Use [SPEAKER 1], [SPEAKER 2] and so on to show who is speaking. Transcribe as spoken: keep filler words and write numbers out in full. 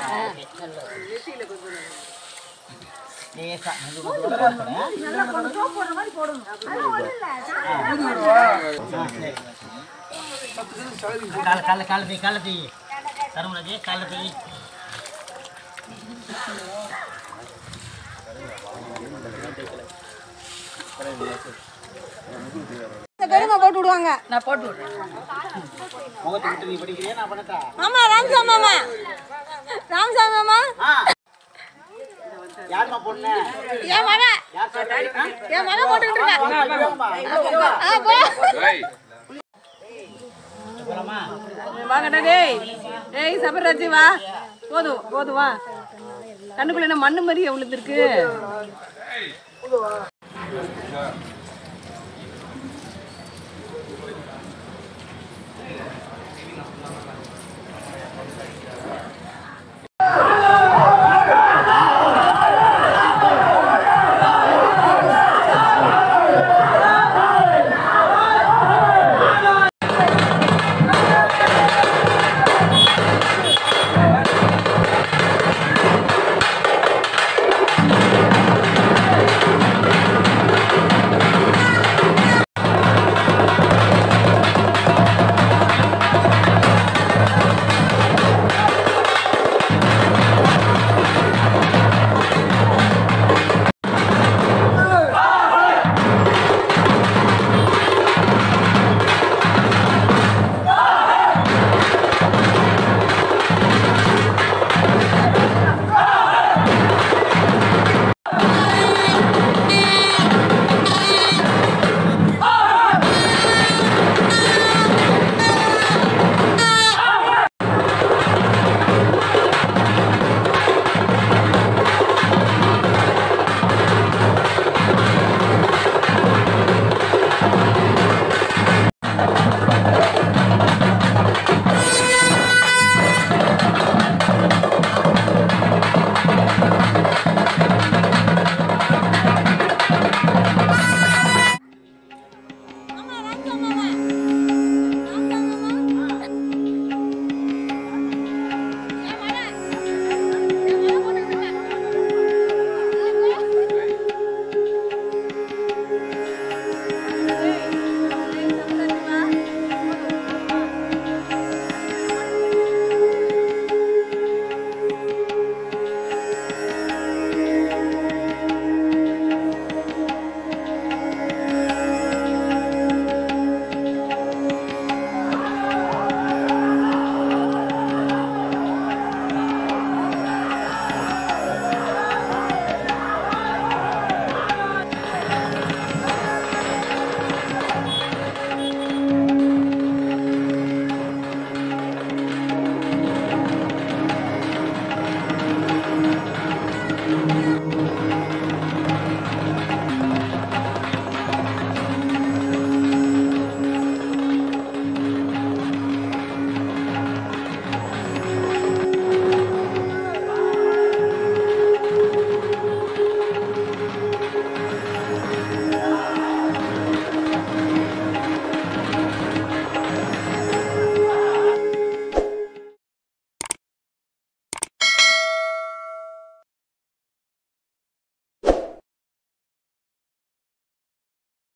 [SPEAKER 1] லேசா கால கால தீ கால தீ தருமலஜி கால தீ
[SPEAKER 2] பெருமா போட்டு விடுவாங்க. நான் போட்டு விடுறேன்.
[SPEAKER 1] முகத்தை விட்டு நீ படிக்கிறியா நான் பண்ணட்டா?
[SPEAKER 2] ஆமா ராமசாமி மாமா. ராமசாமி மாமா.
[SPEAKER 1] யார்மா பொண்ணு?
[SPEAKER 2] என் மக.
[SPEAKER 1] யார் சொல்றா?
[SPEAKER 2] என் மக போட்டுட்டு இருக்கா. ஆ போ. ஏய்.
[SPEAKER 1] போலாமா?
[SPEAKER 2] வாங்கடா டேய். ஏய் சபரஜி வா. போதும் போதும் வா. கண்ணுக்குள்ள என்ன மண்ணு மாதிரி விழுந்திருக்கு. ஏய்.